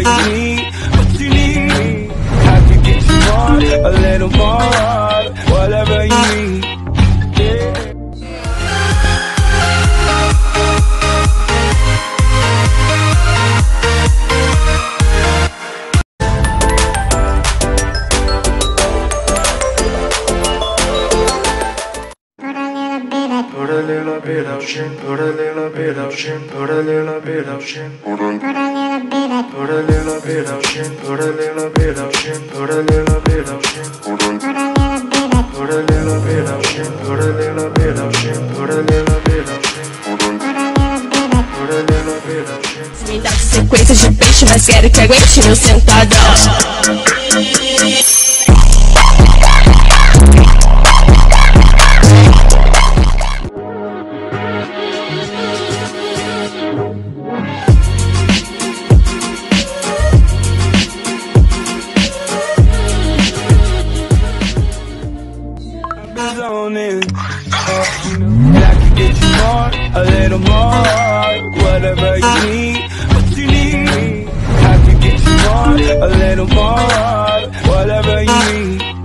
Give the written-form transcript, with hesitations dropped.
you need, what you need. I could get you more, a little more, whatever you need. Yeah. Put a little bit of gin, put a little bit of gin, put a little bit of gin, put a little bit of gin, put a little bit of gin, put a little bit of gin, put a little bit of gin, put a little bit of gin, put a little bit of gin, put a little bit of gin. Me dá sequência de peixe, mas quero que aguente meu sentadão. And I can get you more, a little more, whatever you need, what you need. I can get you more, a little more, whatever you need.